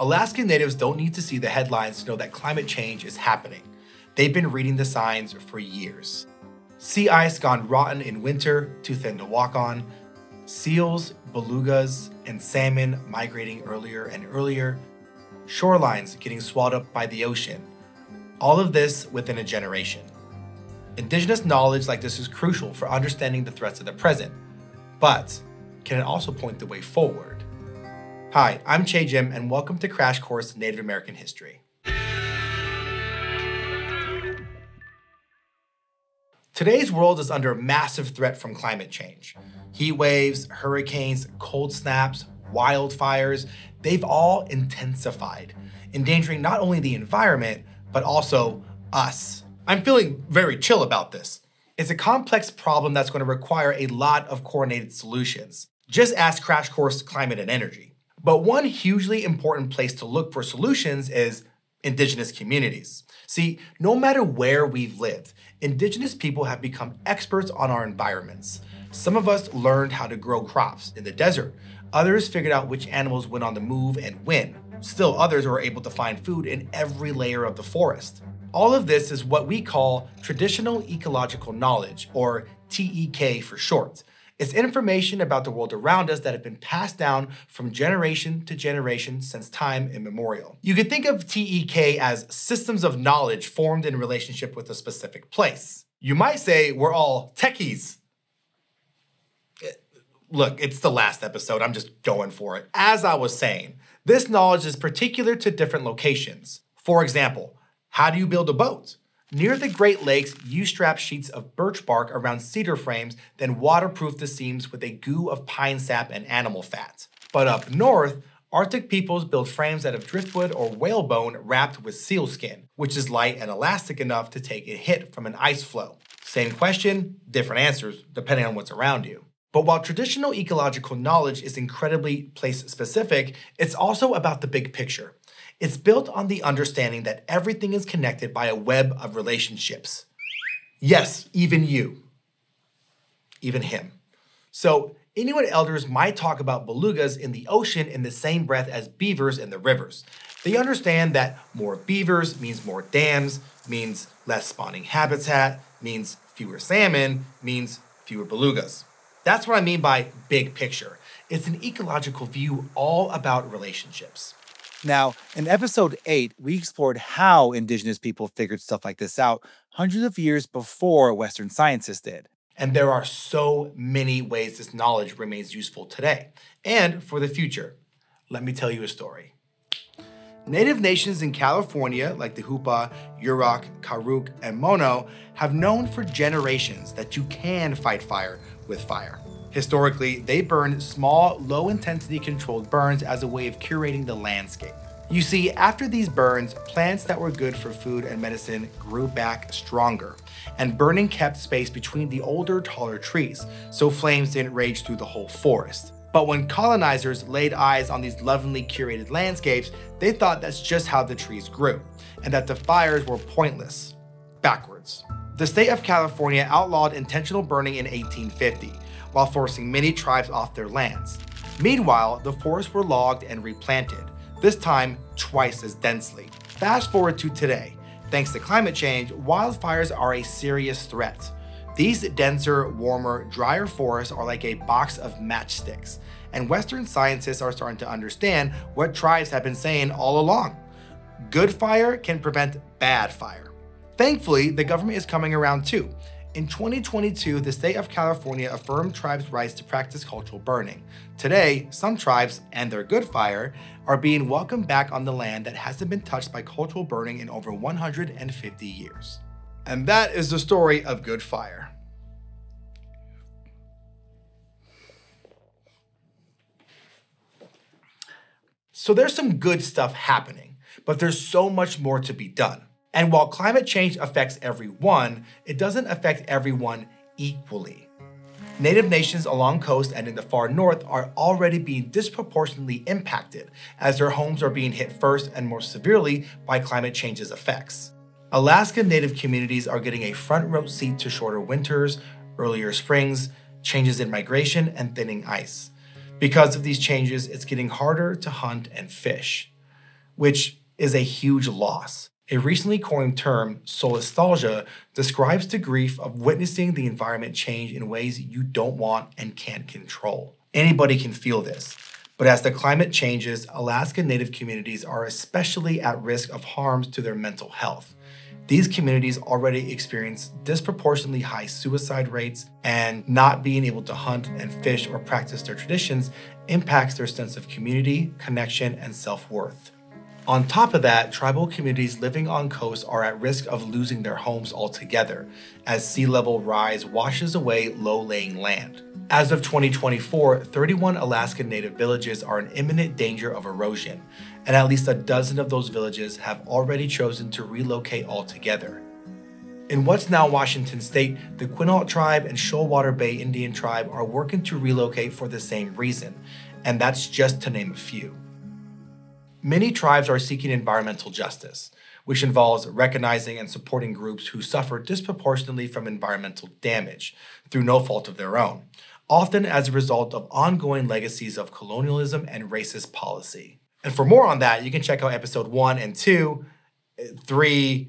Alaskan natives don't need to see the headlines to know that climate change is happening. They've been reading the signs for years. Sea ice gone rotten in winter, too thin to walk on, seals, belugas, and salmon migrating earlier and earlier, shorelines getting swallowed up by the ocean. All of this within a generation. Indigenous knowledge like this is crucial for understanding the threats of the present, but can it also point the way forward? Hi, I'm Che Jim, and welcome to Crash Course Native American History. Today's world is under massive threat from climate change. Heat waves, hurricanes, cold snaps, wildfires, they've all intensified, endangering not only the environment, but also us. I'm feeling very chill about this. It's a complex problem that's going to require a lot of coordinated solutions. Just ask Crash Course Climate and Energy. But one hugely important place to look for solutions is Indigenous communities. See, no matter where we've lived, Indigenous people have become experts on our environments. Some of us learned how to grow crops in the desert. Others figured out which animals went on the move and when. Still others were able to find food in every layer of the forest. All of this is what we call Traditional Ecological Knowledge, or TEK for short. It's information about the world around us that have been passed down from generation to generation since time immemorial. You could think of TEK as systems of knowledge formed in relationship with a specific place. You might say we're all techies. Look, it's the last episode, I'm just going for it. As I was saying, this knowledge is particular to different locations. For example, how do you build a boat? Near the Great Lakes, you strap sheets of birch bark around cedar frames, then waterproof the seams with a goo of pine sap and animal fat. But up north, Arctic peoples build frames out of driftwood or whalebone wrapped with seal skin, which is light and elastic enough to take a hit from an ice floe. Same question, different answers, depending on what's around you. But while traditional ecological knowledge is incredibly place-specific, it's also about the big picture. It's built on the understanding that everything is connected by a web of relationships. Yes, even you. Even him. So, Inuit elders might talk about belugas in the ocean in the same breath as beavers in the rivers. They understand that more beavers means more dams, means less spawning habitat, means fewer salmon, means fewer belugas. That's what I mean by big picture. It's an ecological view all about relationships. Now, in episode 8, we explored how Indigenous people figured stuff like this out hundreds of years before Western scientists did. And there are so many ways this knowledge remains useful today and for the future. Let me tell you a story. Native nations in California, like the Hoopa, Yurok, Karuk, and Mono, have known for generations that you can fight fire with fire. Historically, they burned small, low-intensity controlled burns as a way of curating the landscape. You see, after these burns, plants that were good for food and medicine grew back stronger, and burning kept space between the older, taller trees, so flames didn't rage through the whole forest. But when colonizers laid eyes on these lovingly curated landscapes, they thought that's just how the trees grew, and that the fires were pointless. Backwards. The state of California outlawed intentional burning in 1850, while forcing many tribes off their lands. Meanwhile, the forests were logged and replanted, this time twice as densely. Fast forward to today. Thanks to climate change, wildfires are a serious threat. These denser, warmer, drier forests are like a box of matchsticks, and Western scientists are starting to understand what tribes have been saying all along. Good fire can prevent bad fire. Thankfully, the government is coming around too. In 2022, the state of California affirmed tribes' rights to practice cultural burning. Today, some tribes, and their good fire, are being welcomed back on the land that hasn't been touched by cultural burning in over 150 years. And that is the story of good fire. So there's some good stuff happening, but there's so much more to be done. And while climate change affects everyone, it doesn't affect everyone equally. Native nations along coast and in the far north are already being disproportionately impacted as their homes are being hit first and more severely by climate change's effects. Alaska Native communities are getting a front row seat to shorter winters, earlier springs, changes in migration, and thinning ice. Because of these changes, it's getting harder to hunt and fish. which is a huge loss. A recently coined term, solastalgia, describes the grief of witnessing the environment change in ways you don't want and can't control. Anybody can feel this, but as the climate changes, Alaska Native communities are especially at risk of harms to their mental health. These communities already experience disproportionately high suicide rates, and not being able to hunt and fish or practice their traditions impacts their sense of community, connection, and self-worth. On top of that, tribal communities living on coast are at risk of losing their homes altogether, as sea level rise washes away low-lying land. As of 2024, 31 Alaska Native villages are in imminent danger of erosion, and at least a dozen of those villages have already chosen to relocate altogether. In what's now Washington State, the Quinault tribe and Shoalwater Bay Indian tribe are working to relocate for the same reason, and that's just to name a few. Many tribes are seeking environmental justice, which involves recognizing and supporting groups who suffer disproportionately from environmental damage through no fault of their own, often as a result of ongoing legacies of colonialism and racist policy. And for more on that, you can check out episode 1 and 2, 3,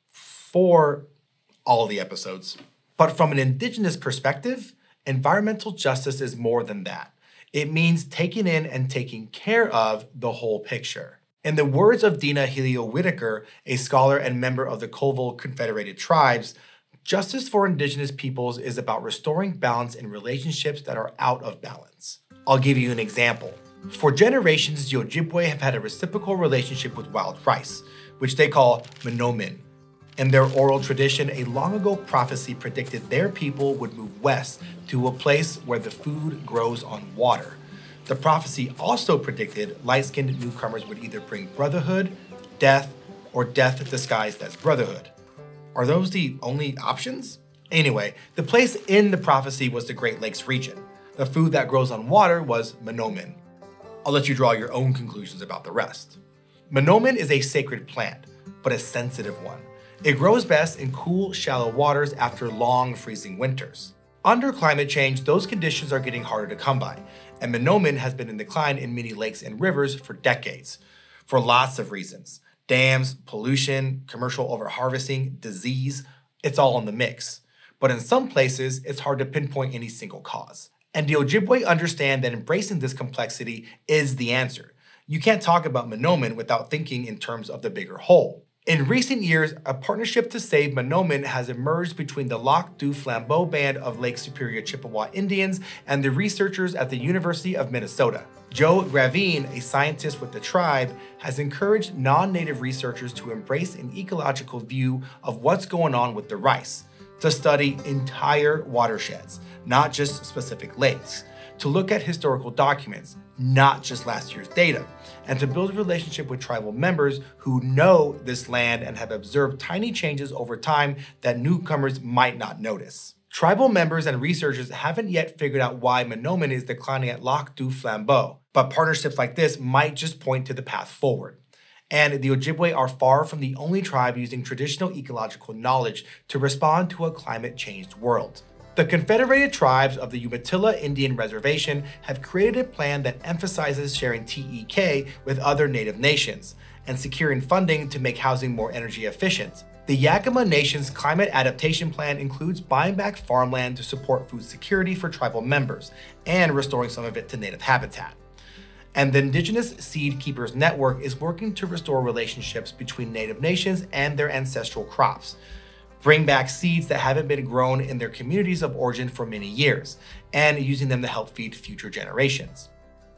4, all the episodes. But from an Indigenous perspective, environmental justice is more than that. It means taking in and taking care of the whole picture. In the words of Dina Helio-Whitaker, a scholar and member of the Colville Confederated Tribes, justice for Indigenous peoples is about restoring balance in relationships that are out of balance. I'll give you an example. For generations, the Ojibwe have had a reciprocal relationship with wild rice, which they call manomin. In their oral tradition, a long ago prophecy predicted their people would move west to a place where the food grows on water. The prophecy also predicted light-skinned newcomers would either bring brotherhood, death, or death disguised as brotherhood. Are those the only options? Anyway, the place in the prophecy was the Great Lakes region. The food that grows on water was manomin. I'll let you draw your own conclusions about the rest. Manomin is a sacred plant, but a sensitive one. It grows best in cool, shallow waters after long, freezing winters. Under climate change, those conditions are getting harder to come by, and manomin has been in decline in many lakes and rivers for decades, for lots of reasons. Dams, pollution, commercial overharvesting, disease, it's all in the mix. But in some places, it's hard to pinpoint any single cause. And the Ojibwe understand that embracing this complexity is the answer. You can't talk about manomin without thinking in terms of the bigger whole. In recent years, a partnership to save manomin has emerged between the Lac du Flambeau Band of Lake Superior Chippewa Indians and the researchers at the University of Minnesota. Joe Gravine, a scientist with the tribe, has encouraged non-native researchers to embrace an ecological view of what's going on with the rice, to study entire watersheds, not just specific lakes, to look at historical documents, not just last year's data, and to build a relationship with tribal members who know this land and have observed tiny changes over time that newcomers might not notice. Tribal members and researchers haven't yet figured out why manomin is declining at Lac du Flambeau, but partnerships like this might just point to the path forward. And the Ojibwe are far from the only tribe using traditional ecological knowledge to respond to a climate-changed world. The Confederated Tribes of the Umatilla Indian Reservation have created a plan that emphasizes sharing TEK with other Native nations and securing funding to make housing more energy efficient. The Yakima Nation's Climate Adaptation Plan includes buying back farmland to support food security for tribal members and restoring some of it to native habitat. And the Indigenous Seed Keepers Network is working to restore relationships between Native nations and their ancestral crops, bring back seeds that haven't been grown in their communities of origin for many years, and using them to help feed future generations.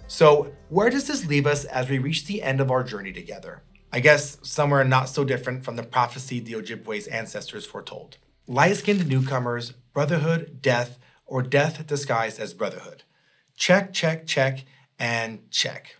So where does this leave us as we reach the end of our journey together? I guess somewhere not so different from the prophecy the Ojibwe's ancestors foretold. Light-skinned newcomers, brotherhood, death, or death disguised as brotherhood. Check, check, check, and check.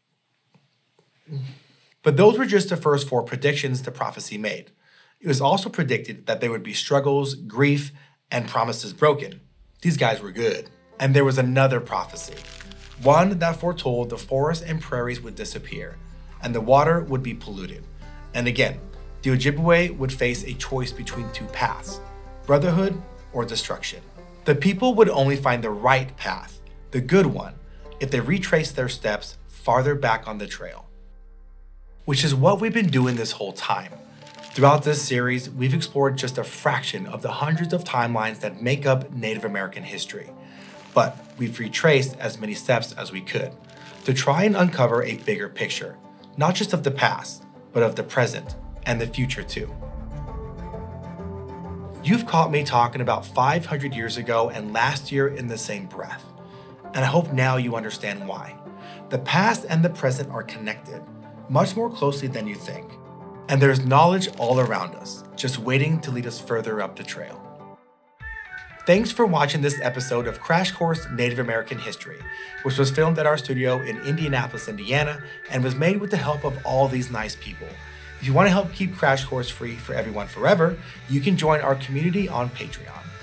But those were just the first 4 predictions the prophecy made. It was also predicted that there would be struggles, grief, and promises broken. These guys were good. And there was another prophecy, one that foretold the forests and prairies would disappear, and the water would be polluted. And again, the Ojibwe would face a choice between 2 paths, brotherhood or destruction. The people would only find the right path, the good one, if they retraced their steps farther back on the trail. which is what we've been doing this whole time. Throughout this series, we've explored just a fraction of the hundreds of timelines that make up Native American history, but we've retraced as many steps as we could to try and uncover a bigger picture, not just of the past, but of the present and the future too. You've caught me talking about 500 years ago and last year in the same breath, and I hope now you understand why. The past and the present are connected, much more closely than you think. And there's knowledge all around us, just waiting to lead us further up the trail. Thanks for watching this episode of Crash Course Native American History, which was filmed at our studio in Indianapolis, Indiana, and was made with the help of all these nice people. If you want to help keep Crash Course free for everyone forever, you can join our community on Patreon.